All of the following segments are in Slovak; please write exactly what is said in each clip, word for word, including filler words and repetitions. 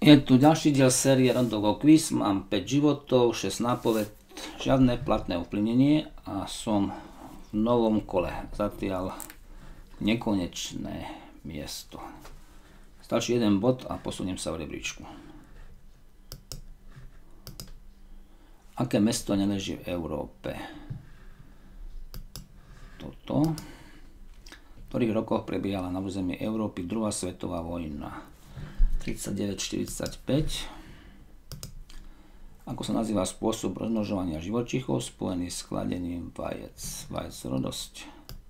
Je tu ďalší diel série Rondovo quiz, mám päť životov, šesť nápoved, žiadne platné ovplyvnenie a som v novom kole, zatiaľ nekonečné miesto. Stačí jeden bod a posuniem sa v rebríčku. Aké mesto neleží v Európe? Toto. V ktorých rokoch prebiehala na území Európy druhá svetová vojna? tridsaťdeväť štyridsaťpäť. Ako sa nazýva spôsob rozmnožovania živočíchov spojený s chladením vajec? Vajecrodosť.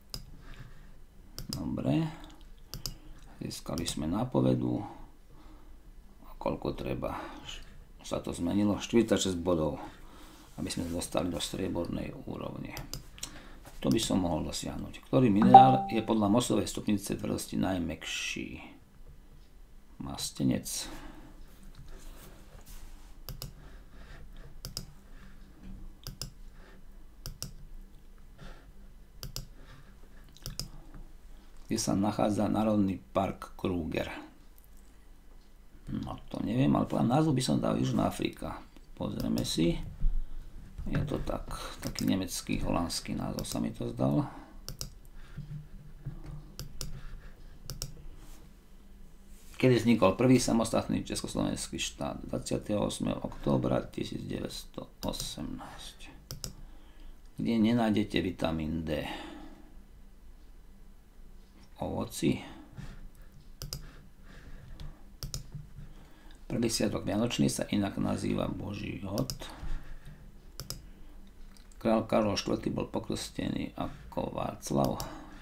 Dobre. Získali sme nápovedu. A koľko treba? Sa to zmenilo. štyridsaťšesť bodov, aby sme dostali do striebornej úrovne. To by som mohol dosiahnuť. Ktorý minerál je podľa Mohsovej stupnice tvrdosti najmäkší? Mastenec. Kde sa nachádza Národný park Kruger? No to neviem, ale podľa názvu by som dal Južná Afrika. Pozrieme si. Je to tak, taký nemecký, holandský názov sa mi to zdal. Kedy vznikol prvý samostatný československý štát? dvadsiateho ôsmeho októbra tisícdeväťstoosemnásť. Kde nenájdete vitamín D? V ovoci. Prvý sviatok vianočný sa inak nazýva Boží hod. Král Karol štvrtý bol pokrstený ako Václav.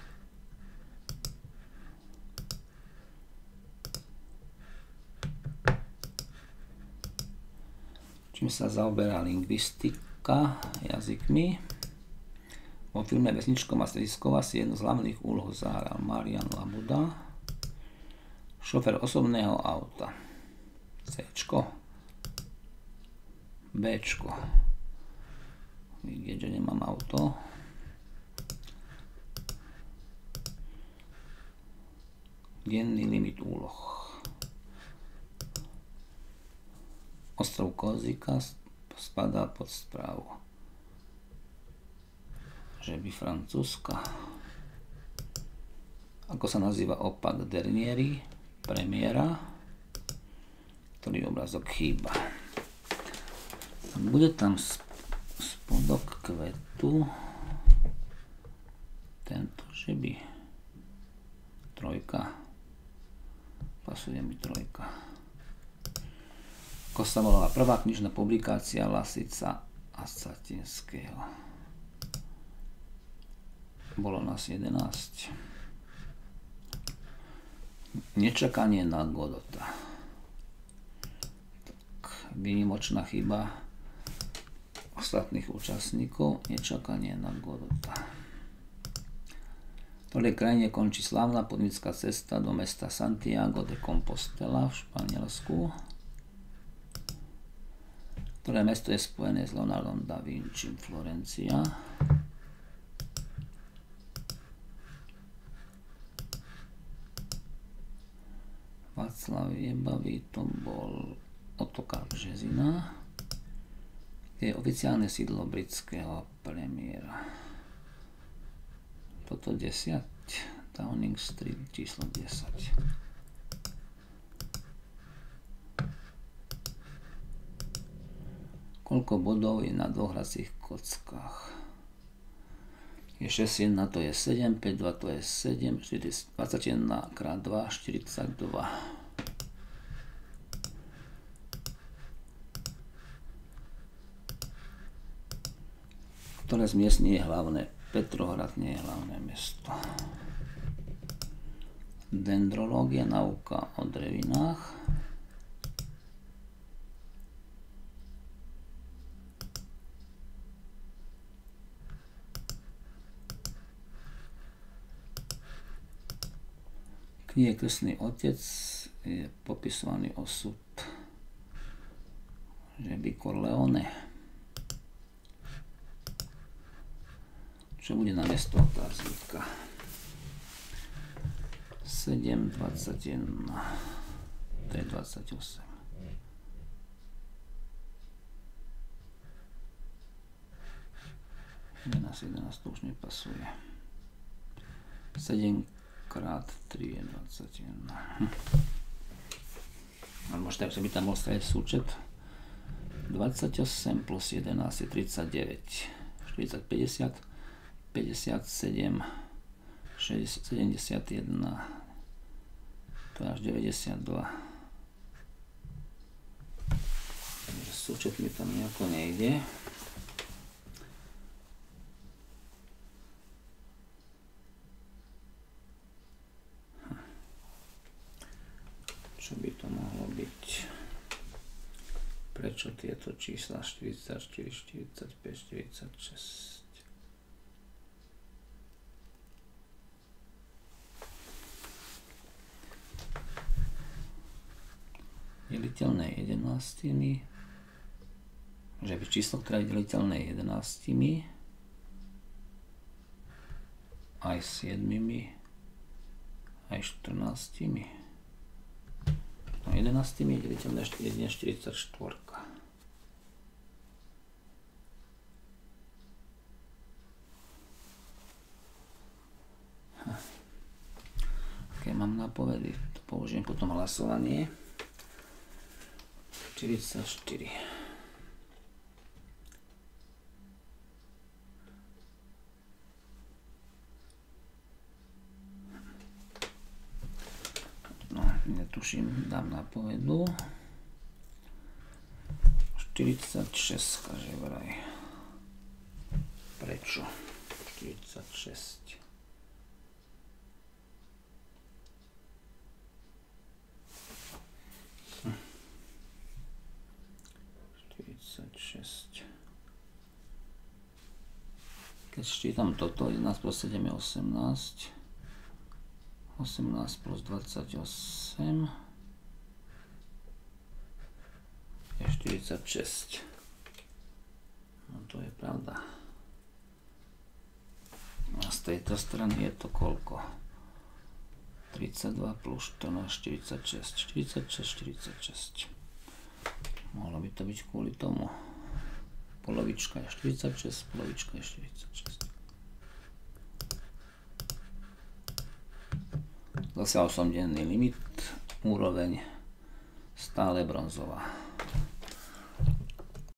Čím sa zaoberá lingvistika jazykmi? Vo filme Vesničko má strediskova si jednu z hlavných úloh zahral Marian Labuda. Šofér osobného auta. Cčko. Bčko. Vidieť, že nemám auto. Denný limit úloh. Ostrov Korzika spadá pod správu. Že by Francúzska. Ako sa nazýva opak derniéry? Premiéra. Ktorý obrazok chýba. Bude tam spodok kvetu. Tento, že by trojka. Pasuje mi trojka. Ako sa volala prvá knižná publikácia Lasica a Satinského? Bolo nás jedenásť. Nečakanie na Godota. Tak, výnimočná chyba ostatných účastníkov. Nečakanie na Godota. V ktorej krajine končí slávna putnická cesta do mesta Santiago de Compostela v Španielsku? Ktoré mesto je spojené s Leonardom da Vincim? Florencia. Václav Jebavý, to bol Ottokar Březina. Je oficiálne sídlo britského premiéra. Toto desať. Downing Street číslo desať. Koľko bodov je na dvoch hracích kockách? Je šesť jedna, to je sedem, päť dva, to je sedem, dvadsaťjeden krát dva, štyridsaťdva. Ktoré z miest nie je hlavné? Petrohrad nie je hlavné mesto. Dendrológia, nauka o drevinách. Knihe Krstný otec je popisovaný osud že by Corleone. Čo bude na miesto otáznika? sedem, dvadsaťjeden, to je dvadsaťosem. jedenásť, jedenásť, to už nepasuje. sedem krát tri je dvadsaťjeden. Hm. Ale možno tak, že by tam bol stále súčet. dvadsaťosem plus jedenásť je tridsaťdeväť. štyridsať, päťdesiat, päťdesiatsedem, šesťdesiat, sedemdesiatjeden, to je až deväťdesiatdva. Takže súčet mi tam nejako nejde. Čo by to mohlo byť? Prečo tieto čísla štyridsaťštyri, štyridsaťpäť, štyridsaťšesť? Deliteľné jedenáctimi. Môže byť číslo, ktoré je deliteľné jedenáctimi. Aj siedmimi. Aj štrnáctimi. No jedenáctimi je deliteľné jedine štyridsaťštyri. Aké mám nápovedy? To použijem potom hlasovanie. štyridsaťštyri. No, netuším, dám nápovedu. štyridsaťšesť, že vraj. Prečo? štyridsaťšesť. štyridsaťšesť. Keď ščítam toto, jedenásť plus sedem je osemnásť. osemnásť plus dvadsaťosem je štyridsaťšesť. No to je pravda. A z tejto strany je to koľko? tridsaťdva plus štrnásť, štyridsaťšesť. štyridsaťšesť, štyridsaťšesť. Mohlo by to byť kvôli tomu. Polovička je štyridsaťšesť, polovička je štyridsaťšesť. Dosiahol som denný limit, úroveň stále bronzová.